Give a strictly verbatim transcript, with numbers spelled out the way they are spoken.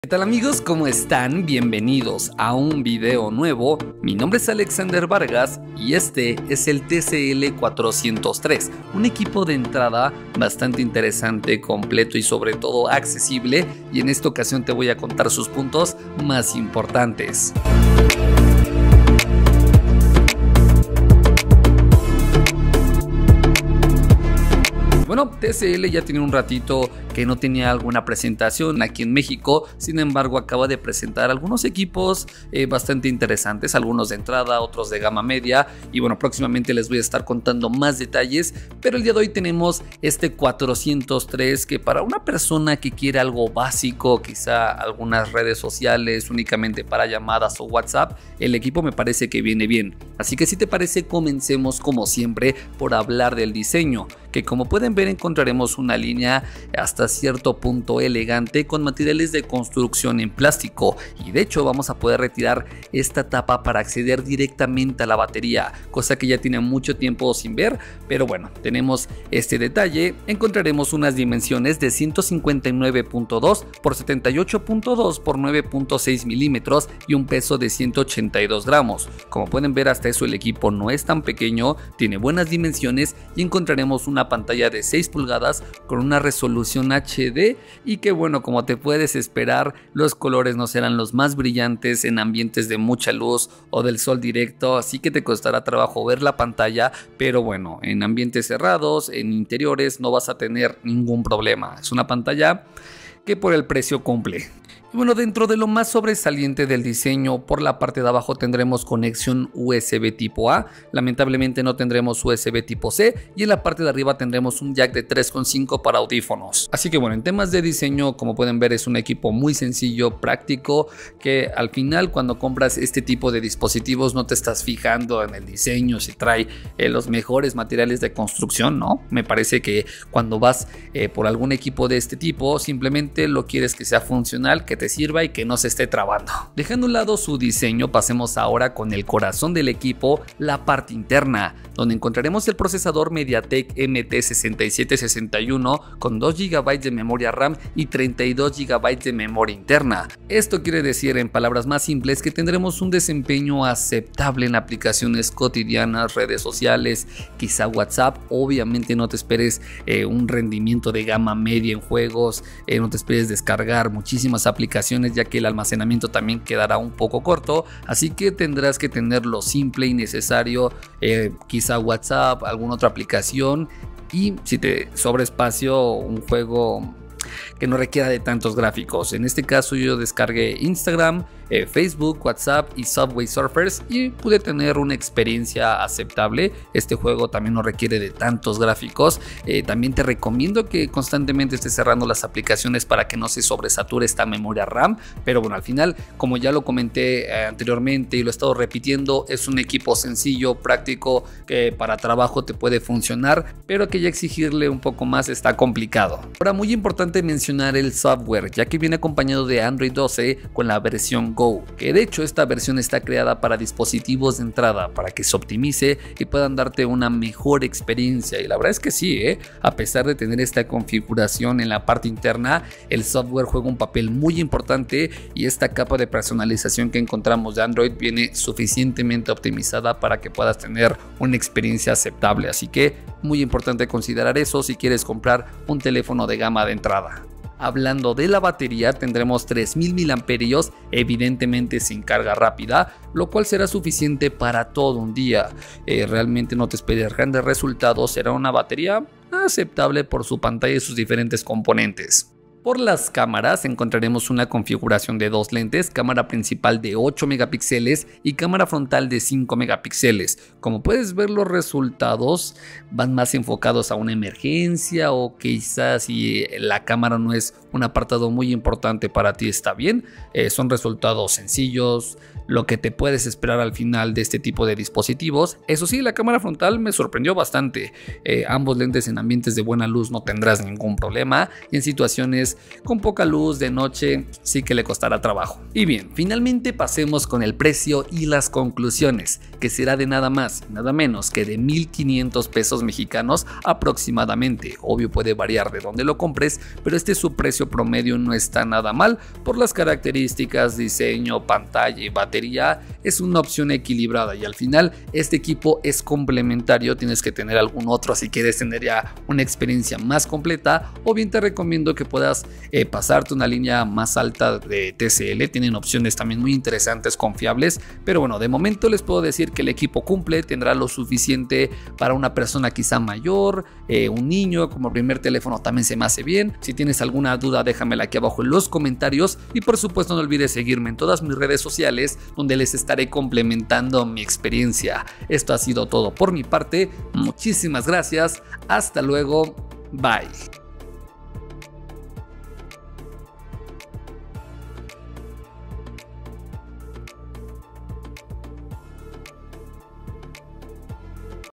¿Qué tal amigos? ¿Cómo están? Bienvenidos a un video nuevo. Mi nombre es Alexander Vargas y este es el T C L cuatrocientos tres, un equipo de entrada bastante interesante, completo y sobre todo accesible, y en esta ocasión te voy a contar sus puntos más importantes. Bueno, T C L ya tiene un ratito que no tenía alguna presentación aquí en México, sin embargo acaba de presentar algunos equipos eh, bastante interesantes, algunos de entrada, otros de gama media, y bueno, próximamente les voy a estar contando más detalles, pero el día de hoy tenemos este cuatrocientos tres que para una persona que quiere algo básico, quizá algunas redes sociales únicamente para llamadas o WhatsApp, el equipo me parece que viene bien. Así que si te parece, comencemos como siempre por hablar del diseño, que como pueden ver encontraremos una línea hasta cierto punto elegante con materiales de construcción en plástico, y de hecho vamos a poder retirar esta tapa para acceder directamente a la batería, cosa que ya tiene mucho tiempo sin ver, pero bueno, tenemos este detalle. Encontraremos unas dimensiones de ciento cincuenta y nueve punto dos por setenta y ocho punto dos por nueve punto seis milímetros y un peso de ciento ochenta y dos gramos. Como pueden ver, hasta eso el equipo no es tan pequeño, tiene buenas dimensiones y encontraremos una pantalla de seis pulgadas con una resolución H D, y que bueno, como te puedes esperar, los colores no serán los más brillantes en ambientes de mucha luz o del sol directo, así que te costará trabajo ver la pantalla, pero bueno, en ambientes cerrados, en interiores, no vas a tener ningún problema. Es una pantalla que por el precio cumple. Y bueno, dentro de lo más sobresaliente del diseño, por la parte de abajo tendremos conexión U S B tipo A, lamentablemente no tendremos U S B tipo C, y en la parte de arriba tendremos un jack de tres punto cinco para audífonos. Así que bueno, en temas de diseño, como pueden ver, es un equipo muy sencillo, práctico, que al final cuando compras este tipo de dispositivos no te estás fijando en el diseño, si trae eh, los mejores materiales de construcción, ¿no? Me parece que cuando vas eh, por algún equipo de este tipo, simplemente lo quieres que sea funcional, que te sirva y que no se esté trabando. Dejando a un lado su diseño, pasemos ahora con el corazón del equipo, la parte interna, donde encontraremos el procesador MediaTek M T sesenta y siete sesenta y uno con dos gigabytes de memoria RAM y treinta y dos gigabytes de memoria interna. Esto quiere decir, en palabras más simples, que tendremos un desempeño aceptable en aplicaciones cotidianas, redes sociales, quizá WhatsApp. Obviamente no te esperes eh, un rendimiento de gama media en juegos, eh, no te esperes descargar muchísimas aplicaciones, ya que el almacenamiento también quedará un poco corto, así que tendrás que tener lo simple y necesario, eh, quizá WhatsApp, alguna otra aplicación, y si te sobra espacio, un juego que no requiera de tantos gráficos. En este caso yo descargué Instagram, eh, Facebook, WhatsApp y Subway Surfers y pude tener una experiencia aceptable. Este juego también no requiere de tantos gráficos. Eh, también te recomiendo que constantemente estés cerrando las aplicaciones para que no se sobresature esta memoria RAM, pero bueno, al final, como ya lo comenté eh, anteriormente y lo he estado repitiendo, es un equipo sencillo, práctico, que para trabajo te puede funcionar, pero que ya exigirle un poco más está complicado. Ahora, muy importante mencionar el software, ya que viene acompañado de Android doce con la versión Go, que de hecho esta versión está creada para dispositivos de entrada, para que se optimice y puedan darte una mejor experiencia. Y la verdad es que sí, ¿eh? A pesar de tener esta configuración en la parte interna, el software juega un papel muy importante, y esta capa de personalización que encontramos de Android viene suficientemente optimizada para que puedas tener una experiencia aceptable. Así que muy importante considerar eso si quieres comprar un teléfono de gama de entrada. Hablando de la batería, tendremos tres mil miliamperios, evidentemente sin carga rápida, lo cual será suficiente para todo un día. Eh, realmente no te esperes grandes resultados, será una batería aceptable por su pantalla y sus diferentes componentes. Por las cámaras encontraremos una configuración de dos lentes, cámara principal de ocho megapíxeles y cámara frontal de cinco megapíxeles. Como puedes ver, los resultados van más enfocados a una emergencia, o quizás si la cámara no es un apartado muy importante para ti, está bien. Eh, son resultados sencillos, lo que te puedes esperar al final de este tipo de dispositivos. Eso sí, la cámara frontal me sorprendió bastante. Eh, ambos lentes en ambientes de buena luz no tendrás ningún problema, y en situaciones pues con poca luz de noche sí que le costará trabajo. Y bien, finalmente pasemos con el precio y las conclusiones, que será de nada más y nada menos que de mil quinientos pesos mexicanos aproximadamente. Obvio puede variar de dónde lo compres, pero este es su precio promedio, no está nada mal por las características, diseño, pantalla y batería. Es una opción equilibrada y al final este equipo es complementario. Tienes que tener algún otro si quieres tener ya una experiencia más completa, o bien te recomiendo que puedas eh, pasarte una línea más alta de T C L. Tienen opciones también muy interesantes, confiables, pero bueno, de momento les puedo decir que el equipo cumple, tendrá lo suficiente para una persona quizá mayor, eh, un niño. Como primer teléfono también se me hace bien. Si tienes alguna duda déjamela aquí abajo en los comentarios y por supuesto no olvides seguirme en todas mis redes sociales donde les estaré complementando mi experiencia. Esto ha sido todo por mi parte, muchísimas gracias, hasta luego, bye.